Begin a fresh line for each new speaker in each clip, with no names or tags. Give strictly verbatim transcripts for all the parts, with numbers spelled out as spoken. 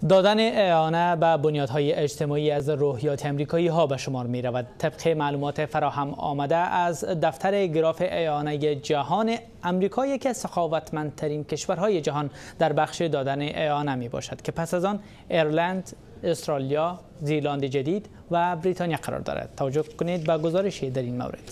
دادن اعانه به بنیادهای اجتماعی از روحیات امریکایی ها به شمار می رود. طبق معلومات فراهم آمده از دفتر گراف اعانه جهان، امریکا یکی از سخاوتمندترین کشورهای جهان در بخش دادن اعانه می باشد که پس از آن ایرلند، استرالیا، زیلند جدید و بریتانیا قرار دارد. توجه کنید به گزارشی در این مورد.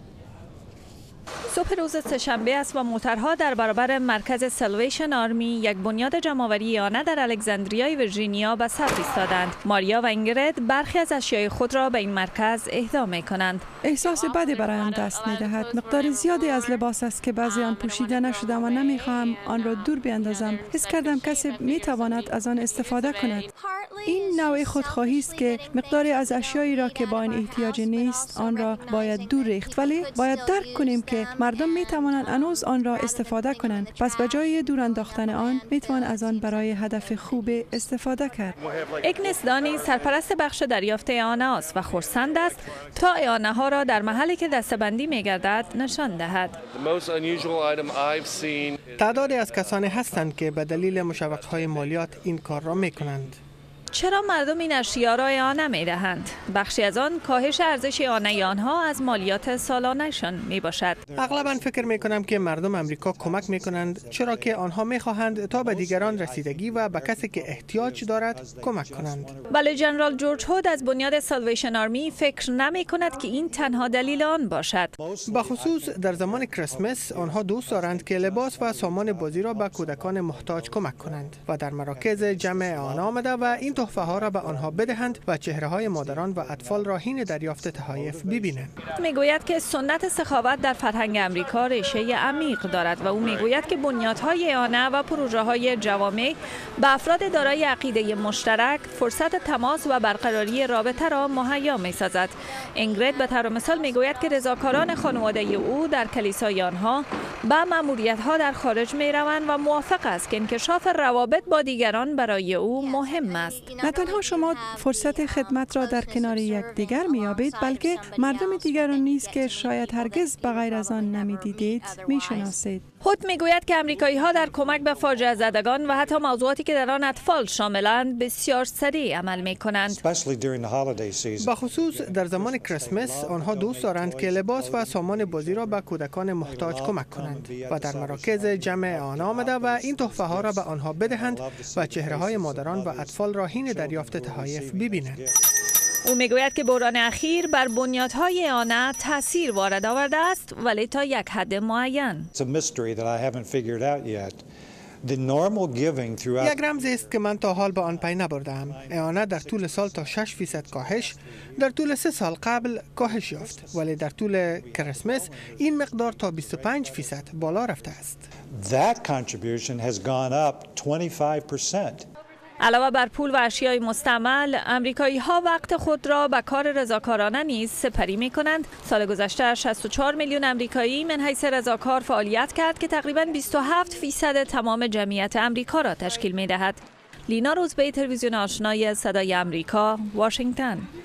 صبح روز سه‌شنبه است و موترها در برابر مرکز سالویشن آرمی، یک بنیاد جمع‌آوری اعانه در الکساندریای ویرجینیا، به صف ایستادند. ماریا و اینگرید برخی از اشیای خود را به این مرکز اهدا می‌کنند.
احساس بدی برایم دست می‌دهد. مقدار زیادی از لباس است که بعضی آن پوشیده نشده و نمی‌خواهم آن را دور بیاندازم. حس کردم کسی می‌تواند از آن استفاده کند. این نوع خودخواهی است که مقداری از اشیایی را که با این احتیاج نیست آن را باید دور ریخت، ولی باید درک کنیم که مردم می توانند هنوز آن را استفاده کنند. پس به جای دور انداختن آن می توان از آن برای هدف خوب استفاده کرد.
اگنس دانی سرپرست بخش دریافت اعانه است و خرسند است تا اعانه ها را در محلی که دسته‌بندی می گردد نشان دهد.
تعدادی از کسانی هستند که به دلیل مشوق‌های مالیات این کار را می کنند.
چرا مردم این اشیا را اعانه می دهند؟ بخشی از آن کاهش ارزش اعانه آنها از مالیات سالانه‌شان می باشد.
اغلباً فکر می کنم که مردم امریکا کمک می کنند، چرا که آنها می خواهند تا به دیگران رسیدگی و به کسی که احتیاج دارد کمک کنند.
ولی جنرال جورج هود از بنیاد سالویشن آرمی فکر نمی کند که این تنها دلیل آن باشد.
به خصوص در زمان کریسمس آنها دوست دارند که لباس و سامان بازی را به کودکان محتاج کمک کنند و در مراکز جمع اعانه آمده و این تحفه ها را به آنها بدهند و چهره های مادران و اطفال را حین دریافت تحایف ببینند.
میگوید که سنت سخاوت در فرهنگ امریکا ریشه عمیق دارد و او میگوید که بنیادهای اعانه و پروژه های جوامع به افراد دارای عقیده مشترک فرصت تماس و برقراری رابطه را مهیا میسازد. اینگرید به طور مثال میگوید که رضاکاران خانواده او در کلیسای آنها به مأموریت ها در خارج می روند و موافق است که انکشاف روابط با دیگران برای او مهم است.
نه تنها شما فرصت خدمت را در کنار یکدیگر می‌یابید، بلکه مردم دیگران نیز که شاید هرگز به غیر از آن نمی‌دیدید می‌شناسید.
هود میگوید که امریکایی ها در کمک به فاجعه زدگان و حتی موضوعاتی که در آن اطفال شاملند بسیار سریع عمل می کنند.
به خصوص در زمان کریسمس آنها دوست دارند که لباس و سامان بازی را به کودکان محتاج کمک کنند و در مراکز جمع اعانه آمده و این تحفه ها را به آنها بدهند و چهره های مادران و اطفال را حین دریافت تحایف ببینند.
او میگوید که بحران اخیر بر بنیادهای اعانه تاثیر وارد آورده است، ولی تا یک حد معین.
یک رمزی است که من تا حال به آن پی نبردم. اعانه در طول سال تا شش فیصد کاهش، در طول سه سال قبل کاهش یافت، ولی در طول کریسمس این مقدار تا بیست و پنج فیصد بالا رفته است.
That contribution has gone up twenty-five percent.
علاوه بر پول و اشیای مستعمل، امریکایی ها وقت خود را به کار رضاکارانه نیز سپری می کنند. سال گذشته شصت و چهار میلیون امریکایی من حیث رضاکار فعالیت کرد که تقریباً بیست و هفت فیصد تمام جمعیت امریکا را تشکیل می دهد. لینا روزبه، تلویزیون آشنای صدای امریکا، واشنگتن.